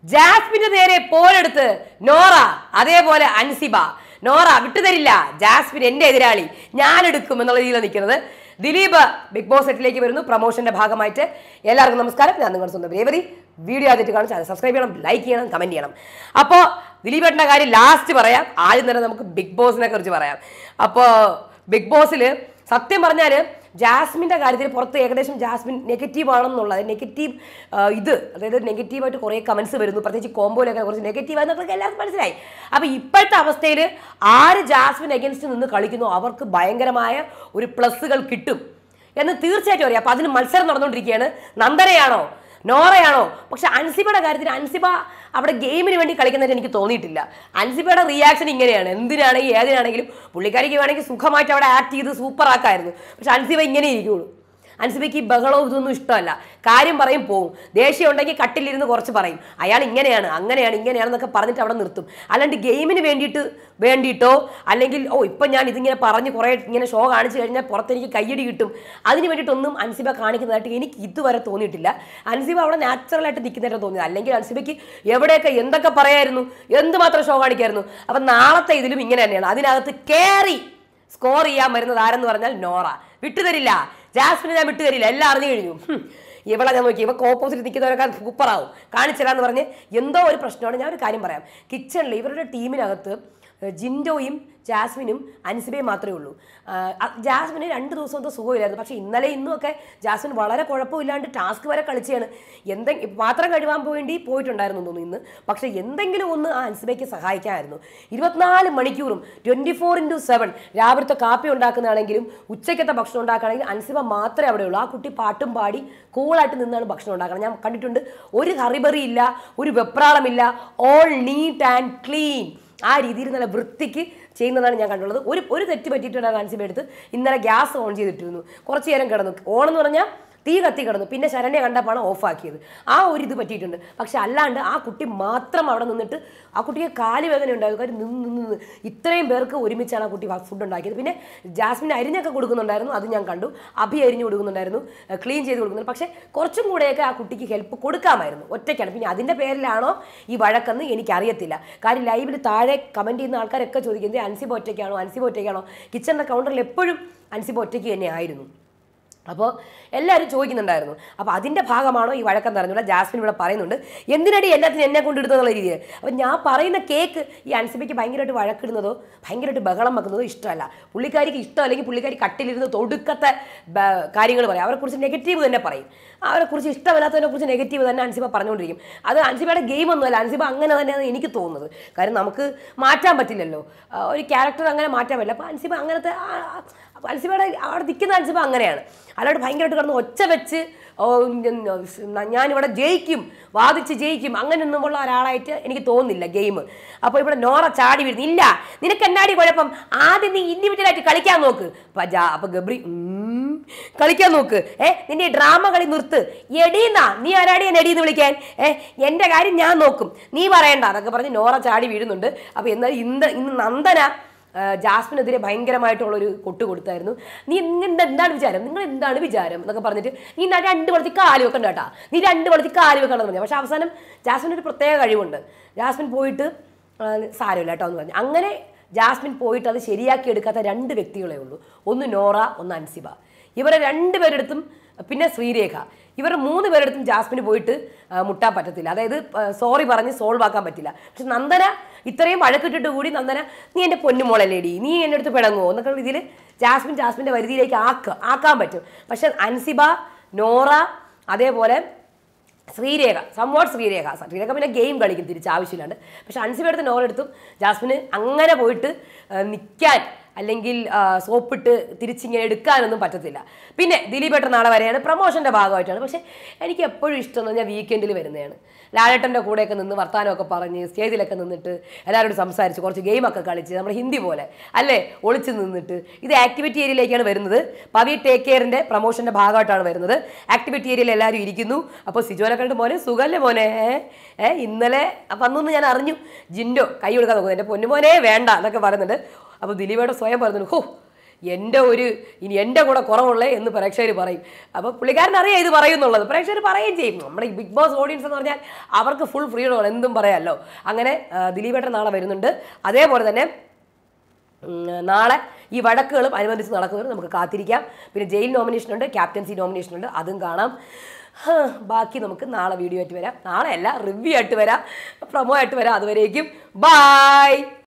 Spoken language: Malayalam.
ജാസ്മിന്റെ നേരെ പോരെടുത്ത് നോറ, അതേപോലെ അൻസിബ. നോറ വിട്ടുതരില്ല, ജാസ്മിൻ എന്റെ എതിരാളി, ഞാൻ എടുക്കും എന്നുള്ള രീതിയിലാണ് നിൽക്കുന്നത്. ദിലീപ് ബിഗ് ബോസ് സെറ്റിലേക്ക് വരുന്നു പ്രൊമോഷന്റെ ഭാഗമായിട്ട്. എല്ലാവർക്കും നമസ്കാരം, ഞാൻ നിങ്ങളുടെ സ്വന്തം രേവതി. വീഡിയോ ആദ്യമായിട്ട് കാണും, ചാനൽ സബ്സ്ക്രൈബ് ചെയ്യണം, ലൈക്ക് ചെയ്യണം, കമന്റ് ചെയ്യണം. അപ്പോൾ ദിലീപേട്ടൻ്റെ കാര്യം ലാസ്റ്റ് പറയാം. ആദ്യം തന്നെ നമുക്ക് ബിഗ് ബോസിനെ കുറിച്ച് പറയാം. അപ്പോൾ ബിഗ് ബോസിൽ സത്യം പറഞ്ഞാൽ ജാസ്മിൻ്റെ കാര്യത്തിൽ പുറത്ത് ഏകദേശം ജാസ്മിൻ നെഗറ്റീവ് ആണെന്നുള്ളത്, നെഗറ്റീവ് അതായത് നെഗറ്റീവായിട്ട് കുറേ കമൻസ് വരുന്നു, പ്രത്യേകിച്ച് കോമ്പോയിലൊക്കെ കുറച്ച് നെഗറ്റീവായെന്നൊക്കെ എല്ലാവർക്കും മനസ്സിലായി. അപ്പോൾ ഇപ്പോഴത്തെ അവസ്ഥയിൽ ആര് ജാസ്മിൻ അഗേൻസ്റ്റ് നിന്ന് കളിക്കുന്നു അവർക്ക് ഭയങ്കരമായ ഒരു പ്ലസ്സുകൾ കിട്ടും എന്ന് തീർച്ചയായിട്ടും അറിയാം. അപ്പോൾ അതിന് മത്സരം നടന്നുകൊണ്ടിരിക്കുകയാണ്. നന്ദനയാണോ നോറയാണോ? പക്ഷെ അൻസിബയുടെ കാര്യത്തിൽ അൻസിബ അവിടെ ഗെയിമിന് വേണ്ടി കളിക്കുന്നതായിട്ട് എനിക്ക് തോന്നിയിട്ടില്ല. അൻസിബയുടെ റിയാക്ഷൻ ഇങ്ങനെയാണ്, എന്തിനാണെങ്കിലും ഏതിനാണെങ്കിലും പുള്ളിക്കാരിക്ക് വേണമെങ്കിൽ സുഖമായിട്ട് അവിടെ ആക്ട് ചെയ്ത് സൂപ്പർ ആക്കായിരുന്നു. പക്ഷെ അൻസിബ ഇങ്ങനെ ഇരിക്കുള്ളൂ. അൻസിബയ്ക്ക് ഈ ബഹളവും ഇതൊന്നും ഇഷ്ടമല്ല. കാര്യം പറയും പോവും. ദേഷ്യം ഉണ്ടെങ്കിൽ കട്ടിലിരുന്ന് കുറച്ച് പറയും, അയാൾ ഇങ്ങനെയാണ് അങ്ങനെയാണ് ഇങ്ങനെയാണെന്നൊക്കെ പറഞ്ഞിട്ട് അവിടെ നിർത്തും. അല്ലാണ്ട് ഗെയിമിന് വേണ്ടിയിട്ടോ അല്ലെങ്കിൽ ഇപ്പം ഞാൻ ഇതിങ്ങനെ പറഞ്ഞ് കുറേ ഇങ്ങനെ ഷോ കാണിച്ചു കഴിഞ്ഞാൽ പുറത്തെനിക്ക് കയ്യടി കിട്ടും, അതിന് വേണ്ടിയിട്ടൊന്നും അൻസിബ കാണിക്കുന്നതായിട്ട് എനിക്ക് ഇതുവരെ തോന്നിയിട്ടില്ല. അൻസിബ അവിടെ നാച്ചുറലായിട്ട് നിൽക്കുന്നതായിട്ട് തോന്നിയത്. അല്ലെങ്കിൽ അൻസിബയ്ക്ക് എവിടെയൊക്കെ എന്തൊക്കെ പറയായിരുന്നു, എന്തുമാത്രം ഷോ കാണിക്കായിരുന്നു. അപ്പം നാളത്തെ ഇതിലും ഇങ്ങനെ തന്നെയാണ്. അതിനകത്ത് കയറി സ്കോർ ചെയ്യാൻ വരുന്നത് ആരെന്ന് പറഞ്ഞാൽ നോറ. വിട്ടുതരില്ല, ജാസ്മിനെ ഞാൻ വിട്ടുതരില്ല, എല്ലാം അറിഞ്ഞു കഴിഞ്ഞു. ഇവളെ ഞാൻ നോക്കി, ഇവൾക്ക് ഓപ്പോസിറ്റ് നിൽക്കുന്നവരൊക്കെ സൂപ്പറാവും, കാണിച്ചിരാന്ന് പറഞ്ഞ് എന്തോ ഒരു പ്രശ്നമാണ്. ഞാൻ ഒരു കാര്യം പറയാം. കിച്ചണിൽ ഇവരുടെ ടീമിനകത്ത് ജിൻഡോയും ജാസ്മിനും അൻസിബയും മാത്രമേ ഉള്ളൂ. ജാസ്മിന് 2 ദിവസം എന്തോ സുഖമില്ലായിരുന്നു. പക്ഷേ ഇന്നലെ ഇന്നുമൊക്കെ ജാസ്മിൻ വളരെ കുഴപ്പമില്ലാണ്ട് ടാസ്ക് വരെ കളിച്ചാണ്. പാത്രം കഴുകാൻ വേണ്ടി പോയിട്ടുണ്ടായിരുന്നു തോന്നുന്നു ഇന്ന്. പക്ഷേ എന്തെങ്കിലും ഒന്ന് ആ അൻസിബയ്ക്ക് സഹായിക്കാമായിരുന്നു. 24 മണിക്കൂറും 24/7 രാവിലത്തെ കാപ്പി ഉണ്ടാക്കുന്നതാണെങ്കിലും ഉച്ചയ്ക്കത്തെ ഭക്ഷണം ഉണ്ടാക്കുകയാണെങ്കിലും അൻസിബ മാത്രമേ അവിടെ ഉള്ളൂ. ആ കുട്ടി പാട്ടും പാടി കൂളായിട്ട് നിന്നാണ് ഭക്ഷണം ഉണ്ടാക്കുന്നത്. ഞാൻ കണ്ടിട്ടുണ്ട്. ഒരു ഹറിബറി ഇല്ല, ഒരു വെപ്രാളമില്ല, ഓൾ നീറ്റ് ആൻഡ് ക്ലീൻ. ആ രീതിയിൽ നല്ല വൃത്തിക്ക് ചെയ്യുന്നതാണ് ഞാൻ കണ്ടുള്ളത്. ഒരു തെറ്റ് പറ്റിയിട്ടുണ്ട് അൻസിബ എടുത്ത്. ഇന്നലെ ഗ്യാസ് ഓൺ ചെയ്തിട്ടിരുന്നു, കുറച്ച് നേരം കിടന്നു. ഓണെന്ന് പറഞ്ഞാൽ തീ കത്തി കിടന്നു. പിന്നെ ശരണ്യ കണ്ടപ്പോഴാണ് ഓഫാക്കിയത്. ആ ഒരു ഇത് പറ്റിയിട്ടുണ്ട്. പക്ഷെ അല്ലാണ്ട് ആ കുട്ടി മാത്രം അവിടെ നിന്നിട്ട് ആ കുട്ടിക്ക് കാലുവേദന ഉണ്ടാകും. കാര്യം നിന്ന് ഇത്രയും പേർക്ക് ഒരുമിച്ചാണ് ആ കുട്ടി ഫുഡ് ഉണ്ടാക്കിയത്. പിന്നെ ജാസ്മിൻ അരിഞ്ഞൊക്കെ കൊടുക്കുന്നുണ്ടായിരുന്നു, അത് ഞാൻ കണ്ടു. അഭി അരിഞ്ഞു കൊടുക്കുന്നുണ്ടായിരുന്നു, ക്ലീൻ ചെയ്ത് കൊടുക്കുന്നുണ്ട്. പക്ഷേ കുറച്ചും കൂടെയൊക്കെ ആ കുട്ടിക്ക് ഹെൽപ്പ് കൊടുക്കാമായിരുന്നു. ഒറ്റയ്ക്കാണ്. പിന്നെ അതിൻ്റെ പേരിലാണോ ഈ വഴക്കെന്ന് എനിക്കറിയത്തില്ല. കാര്യം ലൈവിൽ താഴെ കമൻറ്റ് ചെയ്യുന്ന ആൾക്കാരൊക്കെ ചോദിക്കുന്നത് അൻസിബ ഒറ്റയ്ക്കാണോ. കിച്ചണിൻ്റെ കൗണ്ടറിൽ എപ്പോഴും അൻസിബ ഒറ്റയ്ക്ക് തന്നെ ആയിരുന്നു. അപ്പോൾ എല്ലാവരും ചോദിക്കുന്നുണ്ടായിരുന്നു. അപ്പോൾ അതിൻ്റെ ഭാഗമാണോ ഈ വഴക്കം പറഞ്ഞുള്ള ജാസ്മിൻ ഇവിടെ പറയുന്നുണ്ട്. എന്തിനടി എല്ലാത്തിനും എന്നെ കൊണ്ട് ഇടുന്നുള്ള രീതിയിൽ. അപ്പോൾ ഞാൻ പറയുന്ന കേക്ക് ഈ അൻസിബയ്ക്ക് ഭയങ്കരമായിട്ട് വഴക്കിടുന്നതോ ഭയങ്കരമായിട്ട് ബഹളം വെക്കുന്നതോ ഇഷ്ടമല്ല. പുള്ളിക്കാരിക്ക് ഇഷ്ടം അല്ലെങ്കിൽ പുള്ളിക്കാരി കട്ടിലിരുന്ന് തൊടുക്കത്തെ കാര്യങ്ങൾ പറയും. അവരെക്കുറിച്ച് നെഗറ്റീവ് തന്നെ പറയും. അവരെക്കുറിച്ച് ഇഷ്ടമല്ലാത്തതിനെക്കുറിച്ച് നെഗറ്റീവ് തന്നെ അൻസിബ പറഞ്ഞുകൊണ്ടിരിക്കും. അത് അൻസിബയുടെ ഗെയിമൊന്നുമല്ല. അൻസിബ അങ്ങനെ തന്നെയാണ് എനിക്ക് തോന്നുന്നത്. കാര്യം നമുക്ക് മാറ്റാൻ പറ്റില്ലല്ലോ, ഒരു ക്യാരക്ടർ അങ്ങനെ മാറ്റാൻ പറ്റില്ല. അപ്പോൾ അൻസിബ അങ്ങനത്തെ അൻസിബയുടെ അവിടെ നിൽക്കുന്ന അൻസിബ അങ്ങനെയാണ്. അല്ലാണ്ട് ഭയങ്കരമായിട്ട് കിടന്ന് ഒച്ച വെച്ച് ഞാനിവിടെ വാദിച്ച് ജയിക്കും അങ്ങനെയൊന്നുമുള്ള ഒരാളായിട്ട് എനിക്ക് തോന്നുന്നില്ല ഗെയിം. അപ്പോൾ ഇവിടെ നോറ ചാടി വീഴുന്നു. ഇല്ല, നിനക്ക് എന്നാടി കുഴപ്പം, ആദ്യം നീ ഇൻഡിവിജ്വലായിട്ട് കളിക്കാൻ നോക്ക്. അപ്പോൾ ഗബ്രി കളിക്കാൻ നോക്ക്, നിന്റെ ഡ്രാമ കളി നിർത്ത്. എടീന്നാ നീ ആരാടി എന്നെ എടീന്ന് വിളിക്കാൻ, എൻ്റെ കാര്യം ഞാൻ നോക്കും, നീ പറയണ്ട എന്നൊക്കെ പറഞ്ഞ് നോറ ചാടി വീഴുന്നുണ്ട്. അപ്പോൾ എന്നാൽ ഇന്ന് നന്ദന ജാസ്മിനെതിരെ ഭയങ്കരമായിട്ടുള്ളൊരു കൊട്ട് കൊടുത്തായിരുന്നു. നീ എന്താണ് വിചാരം, നിങ്ങൾ എന്താണ് വിചാരം എന്നൊക്കെ പറഞ്ഞിട്ട് നീ 2 വളർത്തി കാല് വെക്കണ്ട കേട്ടാ, നീ 2 വളർത്തി കാല് വെക്കണമെന്ന് പറഞ്ഞു. പക്ഷെ അവസാനം ജാസ്മിന് ഒരു പ്രത്യേക കഴിവുണ്ട്. ജാസ്മിൻ പോയിട്ട് സാരമില്ല കേട്ടോ എന്ന് പറഞ്ഞു. അങ്ങനെ ജാസ്മിൻ പോയിട്ട് അത് ശരിയാക്കി എടുക്കാത്ത 2 വ്യക്തികളേ ഉള്ളൂ. ഒന്ന് നോറ, ഒന്ന് അൻസിബ. ഇവരെ 2 പേരെടുത്തും പിന്നെ ശ്രീരേഖ, ഇവർ 3 പേരെടുത്തും ജാസ്മിന് പോയിട്ട് മുട്ടാൻ പറ്റത്തില്ല. അതായത് സോറി പറഞ്ഞ് സോൾവ് ആക്കാൻ പറ്റില്ല. പക്ഷെ നന്ദന ഇത്രയും വഴക്കിട്ടിട്ട് കൂടി നന്ദന നീ എൻ്റെ പൊന്നുമോളല്ലേടി, നീ എൻ്റെ അടുത്ത് പിണങ്ങുമോ എന്നൊക്കെ രീതിയിൽ ജാസ്മിൻ്റെ വരുതിയിലേക്ക് ആക്കാൻ പറ്റും. പക്ഷെ അൻസിബ, നോറ, അതേപോലെ ശ്രീരേഖ പിന്നെ ഗെയിം കളിക്കും തിരിച്ച് ആവശ്യമില്ലാണ്ട്. പക്ഷെ അൻസിബ എടുത്ത് നോറ എടുത്തും ജാസ്മിന് അങ്ങനെ പോയിട്ട് നിൽക്കാൻ അല്ലെങ്കിൽ സോപ്പിട്ട് തിരിച്ചിങ്ങനെ എടുക്കാനൊന്നും പറ്റത്തില്ല. പിന്നെ ദിലീപേട്ടൻ നാളെ വരെയാണ്, പ്രൊമോഷൻ്റെ ഭാഗമായിട്ടാണ്. പക്ഷേ എനിക്ക് എപ്പോഴും ഇഷ്ടം എന്ന് പറഞ്ഞാൽ വീക്കെൻഡിൽ വരുന്നതാണ്. ലാലേട്ടൻ്റെ കൂടെയൊക്കെ നിന്ന് വർത്താനമൊക്കെ പറഞ്ഞ് സ്റ്റേജിലൊക്കെ നിന്നിട്ട് എല്ലാവരോടും സംസാരിച്ച് കുറച്ച് ഗെയിമൊക്കെ കളിച്ച് നമ്മുടെ ഹിന്ദി പോലെ അല്ലേ ഒളിച്ച് നിന്നിട്ട്. ഇത് ആക്ടിവിറ്റി ഏരിയയിലേക്കാണ് വരുന്നത്. പവി ടേക്ക് കെയറിൻ്റെ പ്രൊമോഷൻ്റെ ഭാഗമായിട്ടാണ് വരുന്നത്. ആക്ടിവിറ്റി ഏരിയയിൽ എല്ലാവരും ഇരിക്കുന്നു. അപ്പോൾ സിജോനെ കണ്ട് മോനെ സുഖല്ലേ മോനെ, ഇന്നലെ വന്നു ഞാൻ അറിഞ്ഞു, ജിൻഡോ കൈ കൊടുക്കാൻ നോക്കുന്നത്, എൻ്റെ പൊന്നുമോനെ വേണ്ട എന്നൊക്കെ പറയുന്നുണ്ട്. അപ്പോൾ ദിലീപേട്ട സ്വയം പറഞ്ഞു, ഇനി എൻ്റെ കൂടെ കുറവുള്ളേ എന്ന് പ്രേക്ഷകർ പറയും. അപ്പോൾ പുള്ളിക്കാരൻ അറിയാം ഇത് പറയുന്നുള്ളത്, പ്രേക്ഷകർ പറയുകയും ചെയ്യും. നമ്മുടെ ഈ ബിഗ് ബോസ് ഓഡിയൻസ് എന്ന് പറഞ്ഞാൽ അവർക്ക് ഫുൾ ഫ്രീഡമാണ്, എന്തും പറയാമല്ലോ. അങ്ങനെ ദിലീപേട്ടൻ നാളെ വരുന്നുണ്ട്. അതേപോലെ തന്നെ നാളെ ഈ വഴക്കുകളും അനുബന്ധിച്ച് നടക്കുന്നത് നമുക്ക് കാത്തിരിക്കാം. പിന്നെ ജയിൽ നോമിനേഷനുണ്ട്, ക്യാപ്റ്റൻസി നോമിനേഷനുണ്ട്, അതും കാണാം. ബാക്കി നമുക്ക് നാളെ വീഡിയോ ആയിട്ട് വരാം. നാളെ അല്ല, റിവ്യൂ ആയിട്ട് വരാം, പ്രൊമോ ആയിട്ട് വരാം. അതുവരേക്കും ബൈ.